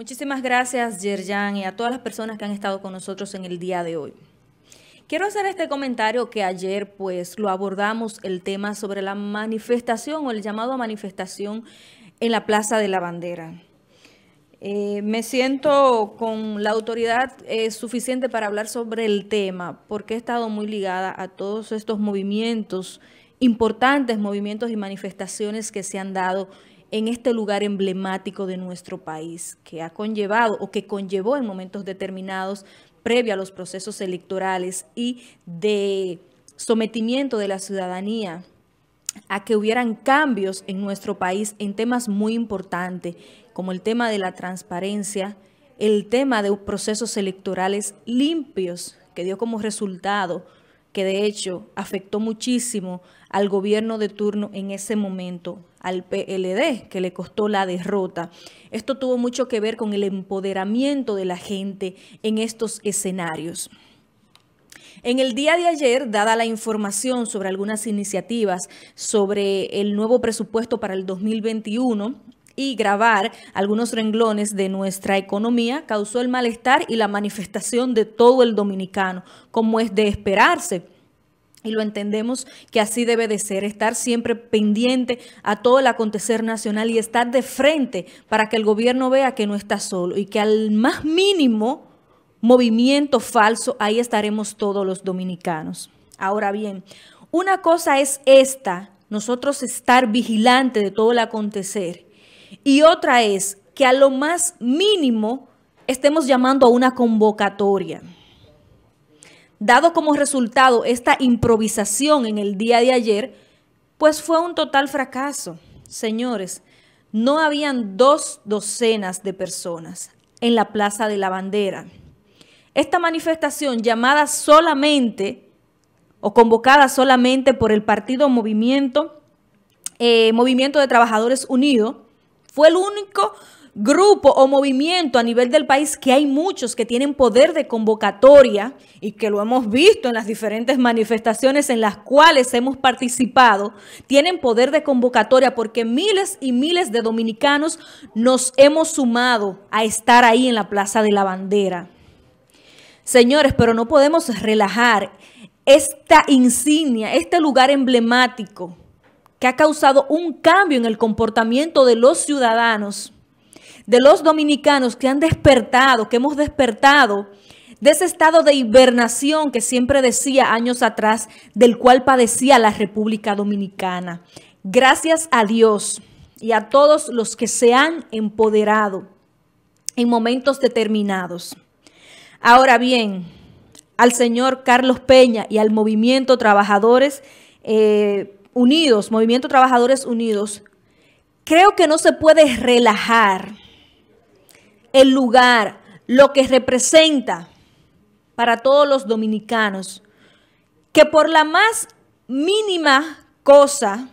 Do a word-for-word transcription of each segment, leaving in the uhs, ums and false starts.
Muchísimas gracias, Yerjan, y a todas las personas que han estado con nosotros en el día de hoy. Quiero hacer este comentario que ayer pues lo abordamos, el tema sobre la manifestación o el llamado a manifestación en la Plaza de la Bandera. Eh, me siento con la autoridad eh, suficiente para hablar sobre el tema porque he estado muy ligada a todos estos movimientos, importantes movimientos y manifestaciones que se han dado en este lugar emblemático de nuestro país, que ha conllevado o que conllevó en momentos determinados previo a los procesos electorales y de sometimiento de la ciudadanía a que hubieran cambios en nuestro país en temas muy importantes, como el tema de la transparencia, el tema de procesos electorales limpios, que dio como resultado que de hecho afectó muchísimo al gobierno de turno en ese momento, al P L D, que le costó la derrota. Esto tuvo mucho que ver con el empoderamiento de la gente en estos escenarios. En el día de ayer, dada la información sobre algunas iniciativas sobre el nuevo presupuesto para el dos mil veintiuno y grabar algunos renglones de nuestra economía, causó el malestar y la manifestación de todo el dominicano, como es de esperarse. Y lo entendemos que así debe de ser, estar siempre pendiente a todo el acontecer nacional y estar de frente para que el gobierno vea que no está solo y que al más mínimo movimiento falso, ahí estaremos todos los dominicanos. Ahora bien, una cosa es esta, nosotros estar vigilantes de todo el acontecer, y otra es que a lo más mínimo estemos llamando a una convocatoria. Dado como resultado esta improvisación en el día de ayer, pues fue un total fracaso. Señores, no habían dos docenas de personas en la Plaza de la Bandera. Esta manifestación llamada solamente o convocada solamente por el partido Movimiento, eh, Movimiento de Trabajadores Unidos, fue el único grupo o movimiento a nivel del país, que hay muchos que tienen poder de convocatoria y que lo hemos visto en las diferentes manifestaciones en las cuales hemos participado, tienen poder de convocatoria porque miles y miles de dominicanos nos hemos sumado a estar ahí en la Plaza de la Bandera. Señores, pero no podemos relajar esta insignia, este lugar emblemático que ha causado un cambio en el comportamiento de los ciudadanos, de los dominicanos que han despertado, que hemos despertado de ese estado de hibernación que siempre decía años atrás, del cual padecía la República Dominicana. Gracias a Dios y a todos los que se han empoderado en momentos determinados. Ahora bien, al señor Carlos Peña y al Movimiento Trabajadores eh, Unidos, Movimiento Trabajadores Unidos, creo que no se puede relajar el lugar, lo que representa para todos los dominicanos, que por la más mínima cosa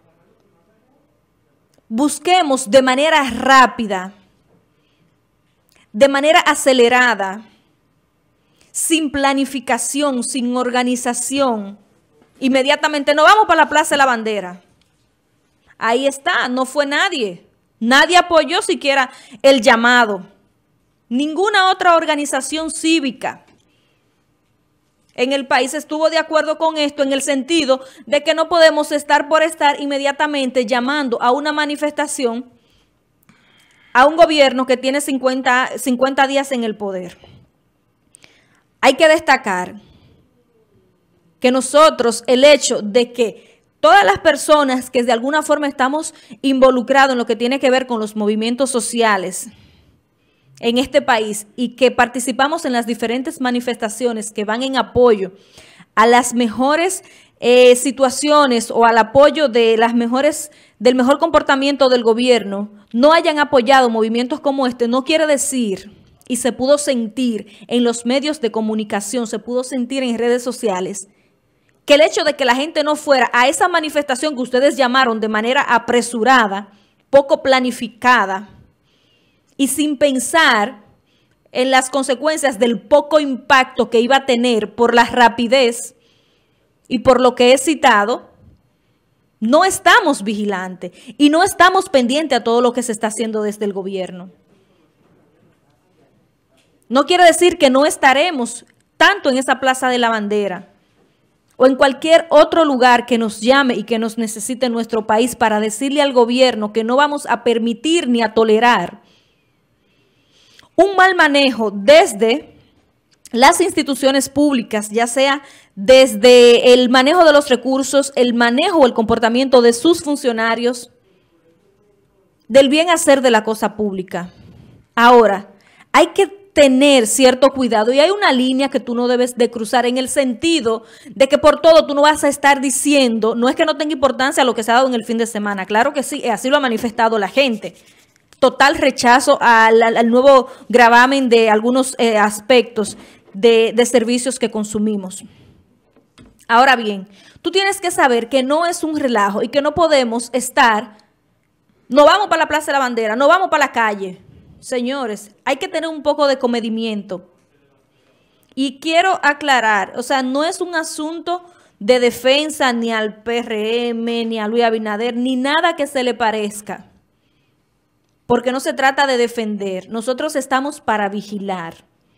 busquemos de manera rápida, de manera acelerada, sin planificación, sin organización, inmediatamente nos vamos para la Plaza de la Bandera. Ahí está, no fue nadie. Nadie apoyó siquiera el llamado. Ninguna otra organización cívica en el país estuvo de acuerdo con esto, en el sentido de que no podemos estar por estar inmediatamente llamando a una manifestación a un gobierno que tiene cincuenta, cincuenta días en el poder. Hay que destacar que nosotros, el hecho de que todas las personas que de alguna forma estamos involucrados en lo que tiene que ver con los movimientos sociales en este país y que participamos en las diferentes manifestaciones que van en apoyo a las mejores eh, situaciones o al apoyo de las mejores, del mejor comportamiento del gobierno, no hayan apoyado movimientos como este, no quiere decir, y se pudo sentir en los medios de comunicación, se pudo sentir en redes sociales, que el hecho de que la gente no fuera a esa manifestación que ustedes llamaron de manera apresurada, poco planificada y sin pensar en las consecuencias del poco impacto que iba a tener por la rapidez y por lo que he citado, no estamos vigilantes y no estamos pendientes a todo lo que se está haciendo desde el gobierno. No quiere decir que no estaremos tanto en esa Plaza de la Bandera o en cualquier otro lugar que nos llame y que nos necesite en nuestro país para decirle al gobierno que no vamos a permitir ni a tolerar un mal manejo desde las instituciones públicas, ya sea desde el manejo de los recursos, el manejo o el comportamiento de sus funcionarios, del bien hacer de la cosa pública. Ahora, hay que tener cierto cuidado y hay una línea que tú no debes de cruzar en el sentido de que por todo tú no vas a estar diciendo, no es que no tenga importancia lo que se ha dado en el fin de semana, claro que sí, así lo ha manifestado la gente. Total rechazo al, al, al nuevo gravamen de algunos eh, aspectos de, de servicios que consumimos. Ahora bien, tú tienes que saber que no es un relajo y que no podemos estar, no vamos para la Plaza de la Bandera, no vamos para la calle. Señores, hay que tener un poco de comedimiento. Y quiero aclarar, o sea, no es un asunto de defensa ni al P R M, ni a Luis Abinader, ni nada que se le parezca. Porque no se trata de defender. Nosotros estamos para vigilar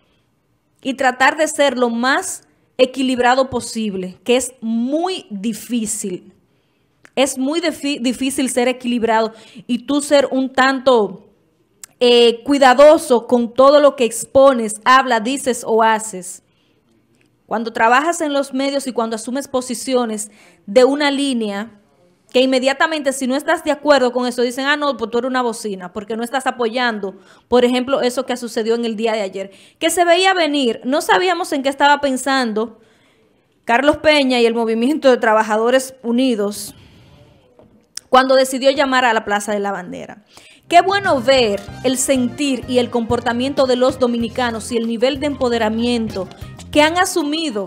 y tratar de ser lo más equilibrado posible, que es muy difícil. Es muy difícil ser equilibrado y tú ser un tanto eh, cuidadoso con todo lo que expones, hablas, dices o haces. Cuando trabajas en los medios y cuando asumes posiciones de una línea que inmediatamente si no estás de acuerdo con eso dicen, ah no, pues tú eres una bocina, porque no estás apoyando, por ejemplo, eso que sucedió en el día de ayer, que se veía venir, no sabíamos en qué estaba pensando Carlos Peña y el Movimiento de Trabajadores Unidos cuando decidió llamar a la Plaza de la Bandera. Qué bueno ver el sentir y el comportamiento de los dominicanos y el nivel de empoderamiento que han asumido.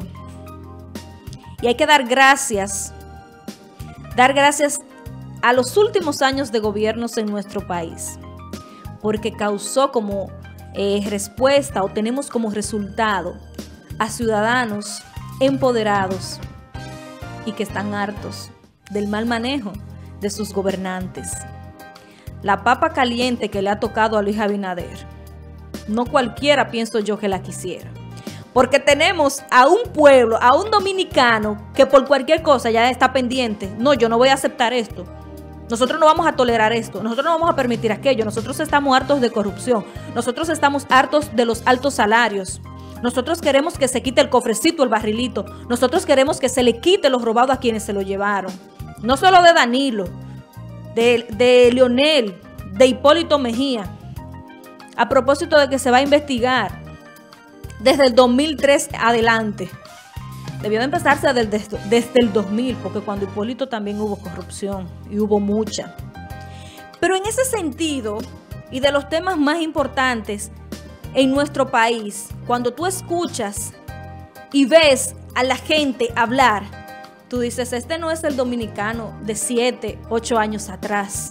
Y hay que dar gracias, dar gracias a los últimos años de gobiernos en nuestro país, porque causó como eh, respuesta o tenemos como resultado a ciudadanos empoderados y que están hartos del mal manejo de sus gobernantes. La papa caliente que le ha tocado a Luis Abinader, no cualquiera pienso yo que la quisiera. Porque tenemos a un pueblo, a un dominicano que por cualquier cosa ya está pendiente. No, yo no voy a aceptar esto. Nosotros no vamos a tolerar esto. Nosotros no vamos a permitir aquello. Nosotros estamos hartos de corrupción. Nosotros estamos hartos de los altos salarios. Nosotros queremos que se quite el cofrecito, el barrilito. Nosotros queremos que se le quite los robados a quienes se lo llevaron. No solo de Danilo, de, de Leonel, de Hipólito Mejía. A propósito de que se va a investigar desde el dos mil tres adelante. Debió de empezarse desde, desde el dos mil, porque cuando Hipólito también hubo corrupción y hubo mucha. Pero en ese sentido, y de los temas más importantes en nuestro país, cuando tú escuchas y ves a la gente hablar, tú dices, este no es el dominicano de siete, ocho años atrás.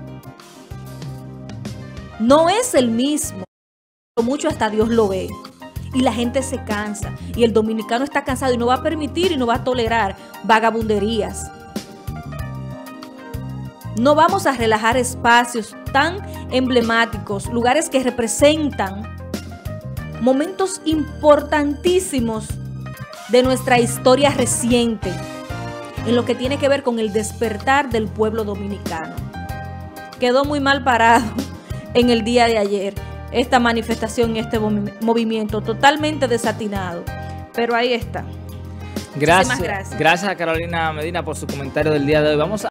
No es el mismo. Mucho hasta Dios lo ve. Y la gente se cansa. Y el dominicano está cansado y no va a permitir y no va a tolerar vagabunderías. No vamos a relajar espacios tan emblemáticos, lugares que representan momentos importantísimos de nuestra historia reciente, en lo que tiene que ver con el despertar del pueblo dominicano. Quedó muy mal parado en el día de ayer esta manifestación y este movimiento, totalmente desatinado, pero ahí está. Gracias, gracias. Gracias a Carolina Medina por su comentario del día de hoy. Vamos a